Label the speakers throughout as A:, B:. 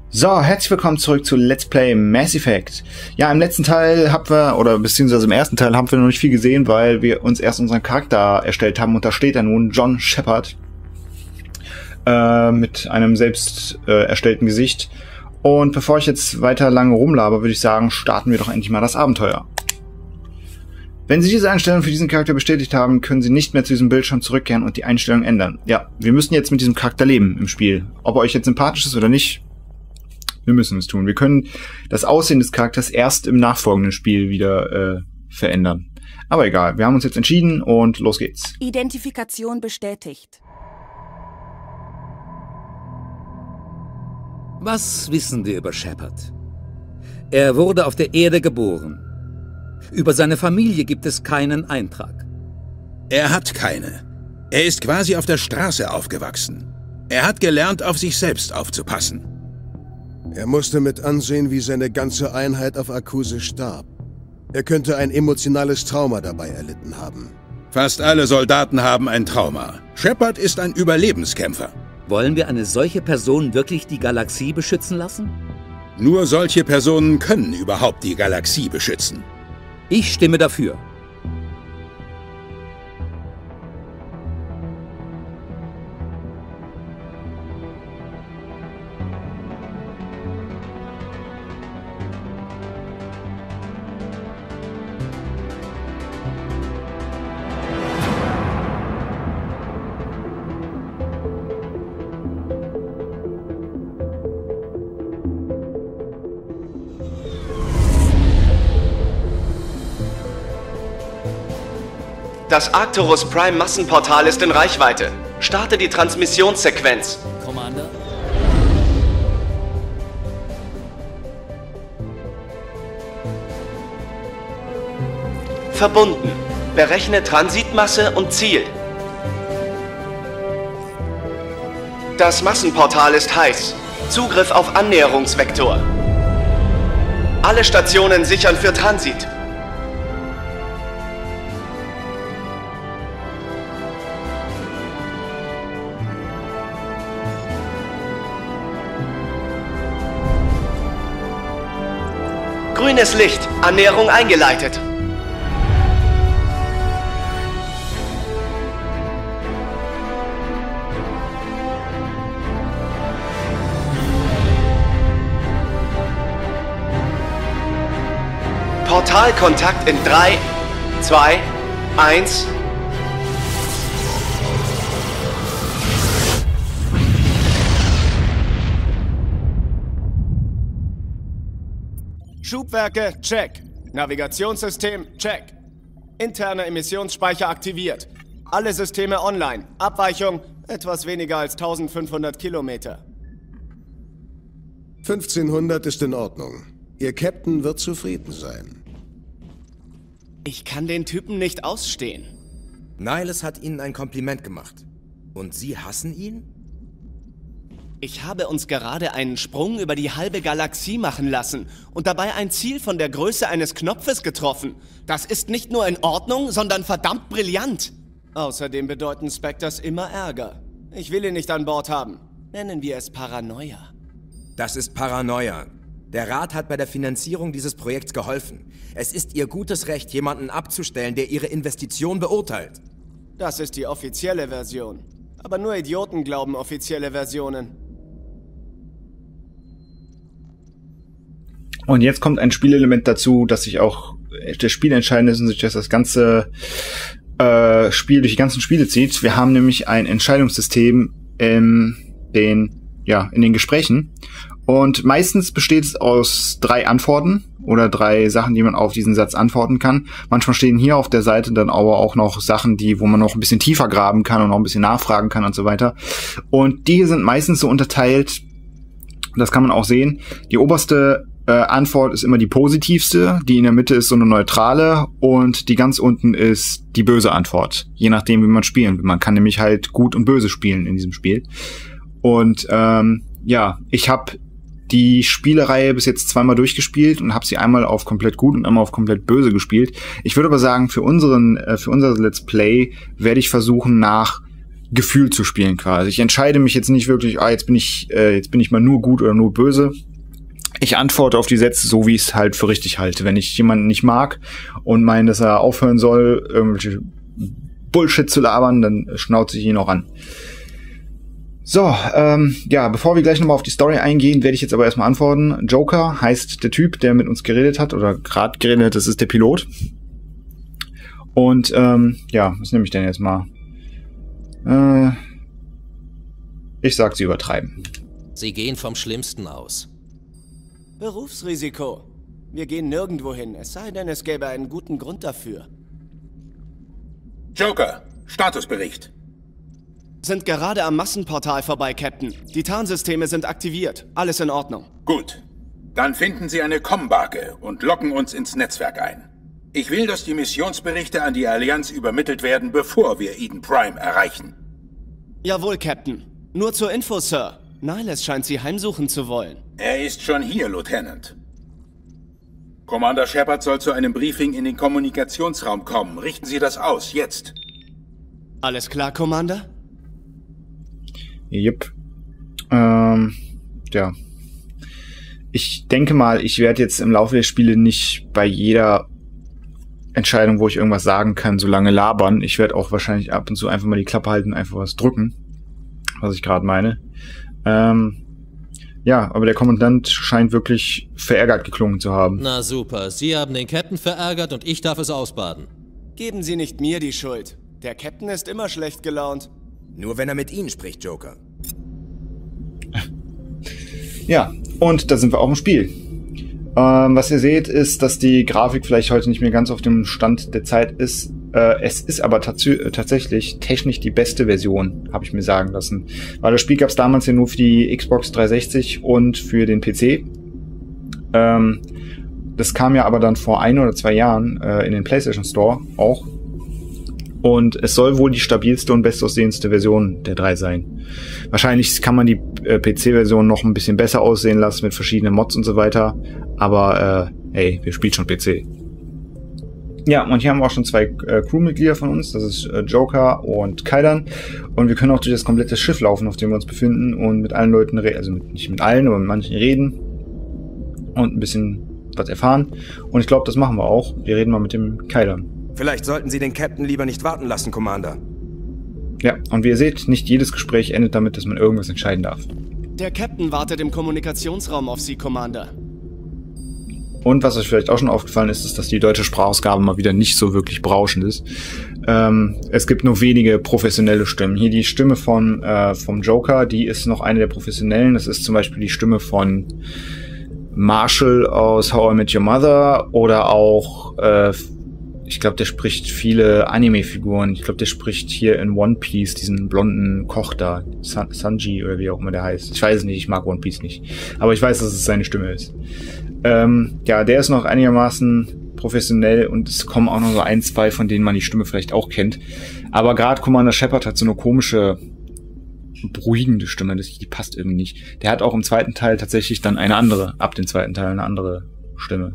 A: So, herzlich willkommen zurück zu Let's Play Mass Effect. Ja, im letzten Teil haben wir, oder beziehungsweise im ersten Teil haben wir noch nicht viel gesehen, weil wir uns erst unseren Charakter erstellt haben und da steht er nun, John Shepard, mit einem selbst erstellten Gesicht. Und bevor ich jetzt weiter lange rumlaber, würde ich sagen, starten wir doch endlich mal das Abenteuer. Wenn Sie diese Einstellung für diesen Charakter bestätigt haben, können Sie nicht mehr zu diesem Bildschirm zurückkehren und die Einstellung ändern. Ja, wir müssen jetzt mit diesem Charakter leben im Spiel. Ob er euch jetzt sympathisch ist oder nicht, wir müssen es tun. Wir können das Aussehen des Charakters erst im nachfolgenden Spiel wieder verändern. Aber egal, wir haben uns jetzt entschieden und los geht's.
B: Identifikation bestätigt.
C: Was wissen wir über Shepard? Er wurde auf der Erde geboren. Über seine Familie gibt es keinen Eintrag.
D: Er hat keine. Er ist quasi auf der Straße aufgewachsen. Er hat gelernt, auf sich selbst aufzupassen.
E: Er musste mit ansehen, wie seine ganze Einheit auf Akuse starb. Er könnte ein emotionales Trauma dabei erlitten haben.
D: Fast alle Soldaten haben ein Trauma. Shepard ist ein Überlebenskämpfer.
C: Wollen wir eine solche Person wirklich die Galaxie beschützen lassen?
D: Nur solche Personen können überhaupt die Galaxie beschützen.
C: Ich stimme dafür.
F: Das Arcturus Prime Massenportal ist in Reichweite. Starte die Transmissionssequenz.
G: Commander?
F: Verbunden. Berechne Transitmasse und Ziel. Das Massenportal ist heiß. Zugriff auf Annäherungsvektor. Alle Stationen sichern für Transit. Grünes Licht. Annäherung eingeleitet. Portalkontakt in 3, 2, 1.
H: Schubwerke, check. Navigationssystem, check. Interner Emissionsspeicher aktiviert. Alle Systeme online. Abweichung etwas weniger als 1500 Kilometer.
E: 1500 ist in Ordnung. Ihr Captain wird zufrieden sein.
F: Ich kann den Typen nicht ausstehen.
I: Niles hat Ihnen ein Kompliment gemacht. Und Sie hassen ihn?
F: Ich habe uns gerade einen Sprung über die halbe Galaxie machen lassen und dabei ein Ziel von der Größe eines Knopfes getroffen. Das ist nicht nur in Ordnung, sondern verdammt brillant.
H: Außerdem bedeuten Spectres immer Ärger. Ich will ihn nicht an Bord haben.
F: Nennen wir es Paranoia.
I: Das ist Paranoia. Der Rat hat bei der Finanzierung dieses Projekts geholfen. Es ist Ihr gutes Recht, jemanden abzustellen, der Ihre Investition beurteilt.
H: Das ist die offizielle Version. Aber nur Idioten glauben offizielle Versionen.
A: Und jetzt kommt ein Spielelement dazu, das sich auch das Spiel entscheidend ist und sich das ganze Spiel durch die ganzen Spiele zieht. Wir haben nämlich ein Entscheidungssystem in den Gesprächen. Und meistens besteht es aus 3 Antworten oder 3 Sachen, die man auf diesen Satz antworten kann. Manchmal stehen hier auf der Seite dann aber auch noch Sachen, wo man noch ein bisschen tiefer graben kann und noch ein bisschen nachfragen kann und so weiter. Und die hier sind meistens so unterteilt, das kann man auch sehen. Die oberste Antwort ist immer die positivste, die in der Mitte ist so eine neutrale und die ganz unten ist die böse Antwort. Je nachdem, wie man spielen will. Man kann nämlich halt gut und böse spielen in diesem Spiel. Und ich habe die Spielereihe bis jetzt 2-mal durchgespielt und habe sie einmal auf komplett gut und einmal auf komplett böse gespielt. Ich würde aber sagen, für unser Let's Play werde ich versuchen, nach Gefühl zu spielen quasi. Ich entscheide mich jetzt nicht wirklich, jetzt bin ich mal nur gut oder nur böse. Ich antworte auf die Sätze so, wie ich es halt für richtig halte. Wenn ich jemanden nicht mag und meine, dass er aufhören soll, irgendwelche Bullshit zu labern, dann schnauze ich ihn auch an. So, bevor wir gleich nochmal auf die Story eingehen, werde ich jetzt aber erstmal antworten. Joker heißt der Typ, der mit uns geredet hat oder gerade geredet hat, das ist der Pilot. Und was nehme ich denn jetzt mal? Ich sag, sie übertreiben.
G: Sie gehen vom Schlimmsten aus.
F: Berufsrisiko. Wir gehen nirgendwo hin, es sei denn, es gäbe einen guten Grund dafür.
D: Joker, Statusbericht.
F: Sind gerade am Massenportal vorbei, Captain. Die Tarnsysteme sind aktiviert. Alles in Ordnung.
D: Gut. Dann finden Sie eine Kommbarke und locken uns ins Netzwerk ein. Ich will, dass die Missionsberichte an die Allianz übermittelt werden, bevor wir Eden Prime erreichen.
F: Jawohl, Captain. Nur zur Info, Sir. Niles scheint Sie heimsuchen zu wollen.
D: Er ist schon hier, Lieutenant. Commander Shepard soll zu einem Briefing in den Kommunikationsraum kommen. Richten Sie das aus, jetzt.
F: Alles klar, Commander?
A: Jupp. Ich denke mal, ich werde jetzt im Laufe der Spiele nicht bei jeder Entscheidung, wo ich irgendwas sagen kann, so lange labern. Ich werde auch wahrscheinlich ab und zu einfach mal die Klappe halten und einfach was drücken, was ich gerade meine. Aber der Kommandant scheint wirklich verärgert geklungen zu haben.
G: Na super, Sie haben den Captain verärgert und ich darf es ausbaden.
F: Geben Sie nicht mir die Schuld. Der Captain ist immer schlecht gelaunt.
I: Nur wenn er mit Ihnen spricht, Joker.
A: Ja, und da sind wir auch im Spiel. Was ihr seht, ist, dass die Grafik vielleicht heute nicht mehr ganz auf dem Stand der Zeit ist. Es ist aber tatsächlich technisch die beste Version, habe ich mir sagen lassen. Weil das Spiel gab es damals ja nur für die Xbox 360 und für den PC. Das kam ja aber dann vor 1 oder 2 Jahren in den PlayStation Store auch. Und es soll wohl die stabilste und bestaussehendste Version der 3 sein. Wahrscheinlich kann man die PC-Version noch ein bisschen besser aussehen lassen mit verschiedenen Mods und so weiter. Aber wir spielen schon PC. Ja, und hier haben wir auch schon 2 Crewmitglieder von uns. Das ist Joker und Kaidan. Und wir können auch durch das komplette Schiff laufen, auf dem wir uns befinden. Und mit allen Leuten reden. Also nicht mit allen, aber mit manchen reden. Und ein bisschen was erfahren. Und ich glaube, das machen wir auch. Wir reden mal mit dem Kaidan.
I: Vielleicht sollten Sie den Captain lieber nicht warten lassen, Commander.
A: Ja, und wie ihr seht, nicht jedes Gespräch endet damit, dass man irgendwas entscheiden darf.
F: Der Captain wartet im Kommunikationsraum auf Sie, Commander.
A: Und was euch vielleicht auch schon aufgefallen ist, ist, dass die deutsche Sprachausgabe mal wieder nicht so wirklich berauschend ist. Es gibt nur wenige professionelle Stimmen. Hier die Stimme vom Joker, die ist noch eine der professionellen. Das ist zum Beispiel die Stimme von Marshall aus How I Met Your Mother oder auch ich glaube, der spricht viele Anime-Figuren. Ich glaube, der spricht hier in One Piece diesen blonden Koch da. Sanji oder wie auch immer der heißt. Ich weiß es nicht, ich mag One Piece nicht. Aber ich weiß, dass es seine Stimme ist. Der ist noch einigermaßen professionell und es kommen auch noch so 1, 2, von denen man die Stimme vielleicht auch kennt. Aber gerade Commander Shepard hat so eine komische, beruhigende Stimme. Die passt irgendwie nicht. Der hat auch im 2. Teil tatsächlich dann ab dem 2. Teil eine andere Stimme.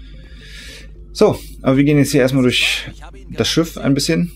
A: So, aber wir gehen jetzt hier erstmal durch das Schiff ein bisschen.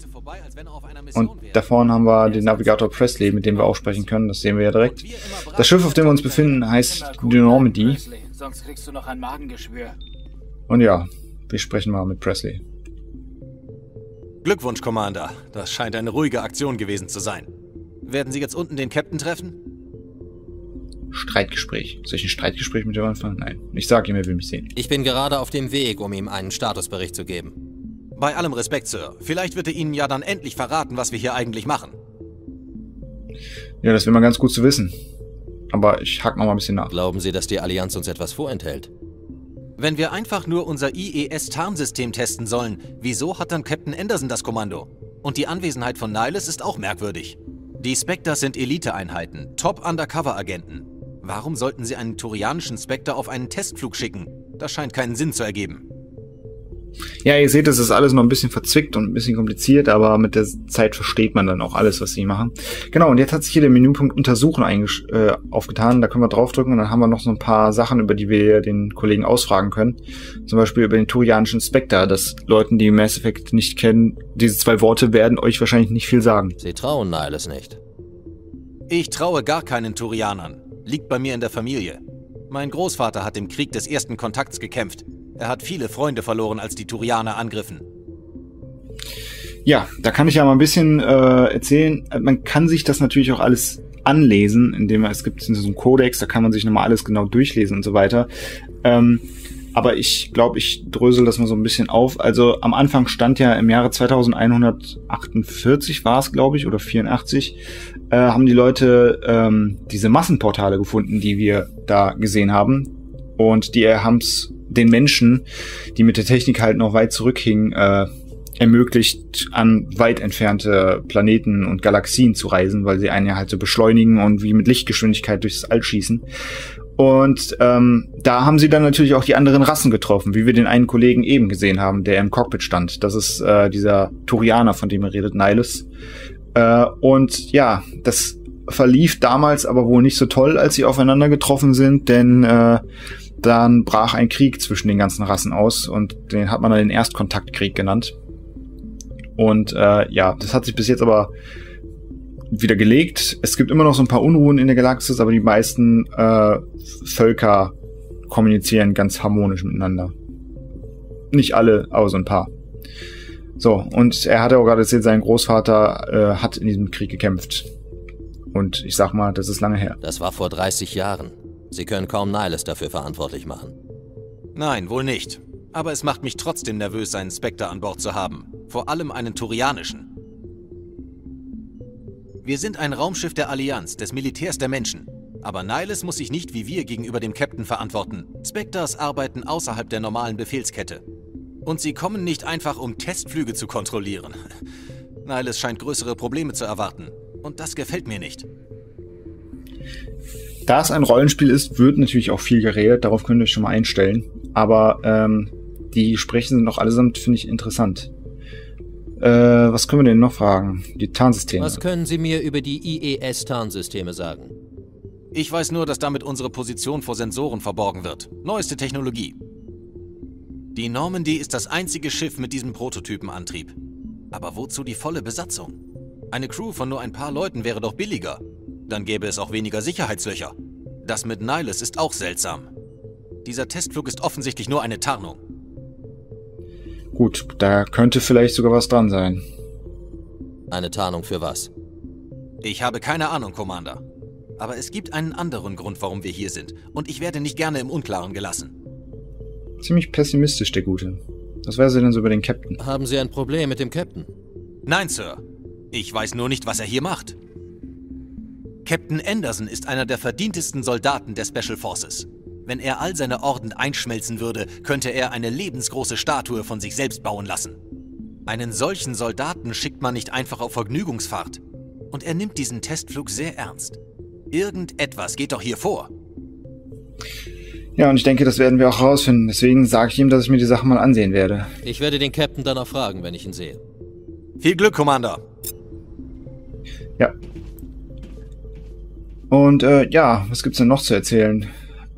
A: Und da vorne haben wir den Navigator Presley, mit dem wir auch sprechen können. Das sehen wir ja direkt. Das Schiff, auf dem wir uns befinden, heißt die Normandy.
J: Sonst kriegst du noch ein Magengeschwür.
A: Und ja, wir sprechen mal mit Presley.
K: Glückwunsch, Commander. Das scheint eine ruhige Aktion gewesen zu sein. Werden Sie jetzt unten den Captain treffen?
A: Streitgespräch. Soll ich ein Streitgespräch mit ihm anfangen? Nein. Ich sage ihm, er will mich sehen.
G: Ich bin gerade auf dem Weg, um ihm einen Statusbericht zu geben.
K: Bei allem Respekt, Sir. Vielleicht wird er Ihnen ja dann endlich verraten, was wir hier eigentlich machen.
A: Ja, das wäre mal ganz gut zu wissen. Aber ich hack noch mal ein bisschen nach.
G: Glauben Sie, dass die Allianz uns etwas vorenthält?
K: Wenn wir einfach nur unser IES-Tarnsystem testen sollen, wieso hat dann Captain Anderson das Kommando? Und die Anwesenheit von Niles ist auch merkwürdig. Die Spectres sind Elite-Einheiten, Top-Undercover-Agenten. Warum sollten sie einen turianischen Spectre auf einen Testflug schicken? Das scheint keinen Sinn zu ergeben.
A: Ja, ihr seht, es ist alles noch ein bisschen verzwickt und ein bisschen kompliziert, aber mit der Zeit versteht man dann auch alles, was sie machen. Genau, und jetzt hat sich hier der Menüpunkt Untersuchen aufgetan. Da können wir draufdrücken und dann haben wir noch so ein paar Sachen, über die wir den Kollegen ausfragen können. Zum Beispiel über den turianischen Spectre, das Leuten, die Mass Effect nicht kennen, diese 2 Worte werden euch wahrscheinlich nicht viel sagen.
G: Sie trauen Niles nicht.
K: Ich traue gar keinen Turianern. Liegt bei mir in der Familie. Mein Großvater hat im Krieg des ersten Kontakts gekämpft. Er hat viele Freunde verloren, als die Turianer angriffen.
A: Ja, da kann ich ja mal ein bisschen erzählen. Man kann sich das natürlich auch alles anlesen, indem es gibt so einen Kodex, da kann man sich nochmal alles genau durchlesen und so weiter. Aber ich glaube, ich drösel das mal so ein bisschen auf. Also am Anfang stand ja im Jahre 2148 war es, glaube ich, oder 84, haben die Leute diese Massenportale gefunden, die wir da gesehen haben. Und die haben es den Menschen, die mit der Technik halt noch weit zurückhingen, ermöglicht, an weit entfernte Planeten und Galaxien zu reisen, weil sie einen ja halt so beschleunigen und wie mit Lichtgeschwindigkeit durchs All schießen. Und da haben sie dann natürlich auch die anderen Rassen getroffen, wie wir den einen Kollegen eben gesehen haben, der im Cockpit stand. Das ist dieser Turianer, von dem er redet, Niles. Und ja, das verlief damals aber wohl nicht so toll, als sie aufeinander getroffen sind, denn dann brach ein Krieg zwischen den ganzen Rassen aus und den hat man dann den Erstkontaktkrieg genannt. Und ja, das hat sich bis jetzt aber wieder gelegt. Es gibt immer noch so ein paar Unruhen in der Galaxis, aber die meisten Völker kommunizieren ganz harmonisch miteinander. Nicht alle, aber so ein paar. So, und er hat ja auch gerade erzählt, sein Großvater hat in diesem Krieg gekämpft. Und ich sag mal, das ist lange her.
G: Das war vor 30 Jahren. Sie können kaum Niles dafür verantwortlich machen.
K: Nein, wohl nicht. Aber es macht mich trotzdem nervös, einen Spectre an Bord zu haben. Vor allem einen turianischen. Wir sind ein Raumschiff der Allianz, des Militärs der Menschen. Aber Niles muss sich nicht wie wir gegenüber dem Captain verantworten. Spectres arbeiten außerhalb der normalen Befehlskette. Und sie kommen nicht einfach, um Testflüge zu kontrollieren. Niles scheint größere Probleme zu erwarten. Und das gefällt mir nicht.
A: Da es ein Rollenspiel ist, wird natürlich auch viel geredet. Darauf könnt ihr euch schon mal einstellen. Aber die Gespräche sind noch allesamt, finde ich, interessant. Was können wir denn noch fragen? Die Tarnsysteme.
G: Was können Sie mir über die IES-Tarnsysteme sagen?
K: Ich weiß nur, dass damit unsere Position vor Sensoren verborgen wird. Neueste Technologie. Die Normandy ist das einzige Schiff mit diesem Prototypenantrieb. Aber wozu die volle Besatzung? Eine Crew von nur ein paar Leuten wäre doch billiger. Dann gäbe es auch weniger Sicherheitslöcher. Das mit Niles ist auch seltsam. Dieser Testflug ist offensichtlich nur eine Tarnung.
A: Gut, da könnte vielleicht sogar was dran sein.
G: Eine Tarnung für was?
K: Ich habe keine Ahnung, Commander. Aber es gibt einen anderen Grund, warum wir hier sind. Und ich werde nicht gerne im Unklaren gelassen.
A: Ziemlich pessimistisch, der Gute. Was weiß er denn so über den Captain?
G: Haben Sie ein Problem mit dem Captain?
K: Nein, Sir. Ich weiß nur nicht, was er hier macht. Captain Anderson ist einer der verdientesten Soldaten der Special Forces. Wenn er all seine Orden einschmelzen würde, könnte er eine lebensgroße Statue von sich selbst bauen lassen. Einen solchen Soldaten schickt man nicht einfach auf Vergnügungsfahrt. Und er nimmt diesen Testflug sehr ernst. Irgendetwas geht doch hier vor.
A: Ja, und ich denke, das werden wir auch herausfinden. Deswegen sage ich ihm, dass ich mir die Sache mal ansehen werde.
G: Ich werde den Captain danach fragen, wenn ich ihn sehe.
K: Viel Glück, Commander.
A: Ja. Und ja, was gibt's denn noch zu erzählen?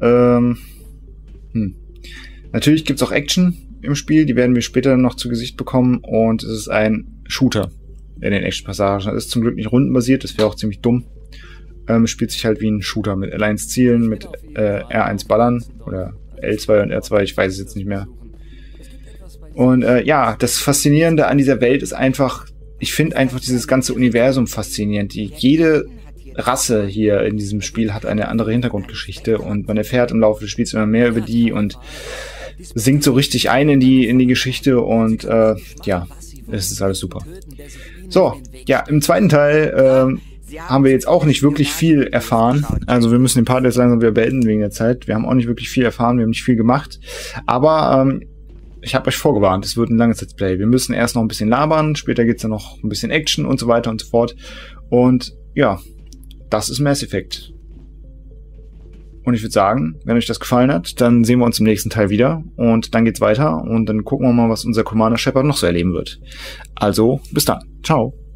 A: Natürlich gibt's auch Action im Spiel, die werden wir später noch zu Gesicht bekommen und es ist ein Shooter in den Action-Passagen. Es ist zum Glück nicht rundenbasiert, das wäre auch ziemlich dumm. Spielt sich halt wie ein Shooter mit L1 zielen, mit R1 ballern oder L2 und R2, ich weiß es jetzt nicht mehr. Und ja, das Faszinierende an dieser Welt ist einfach, ich finde einfach dieses ganze Universum faszinierend. Jede Rasse hier in diesem Spiel hat eine andere Hintergrundgeschichte und man erfährt im Laufe des Spiels immer mehr über die und sinkt so richtig ein in die Geschichte und ja, es ist alles super. So, ja, im zweiten Teil haben wir jetzt auch nicht wirklich viel erfahren. Also wir müssen den Part jetzt langsam wieder beenden wegen der Zeit. Wir haben auch nicht wirklich viel erfahren, wir haben nicht viel gemacht. Aber ich habe euch vorgewarnt, es wird ein langes Let's Play. Wir müssen erst noch ein bisschen labern, später geht's dann noch ein bisschen Action und so weiter und so fort. Und ja, das ist Mass Effect. Und ich würde sagen, wenn euch das gefallen hat, dann sehen wir uns im nächsten Teil wieder. Und dann geht's weiter. Und dann gucken wir mal, was unser Commander Shepard noch so erleben wird. Also, bis dann. Ciao.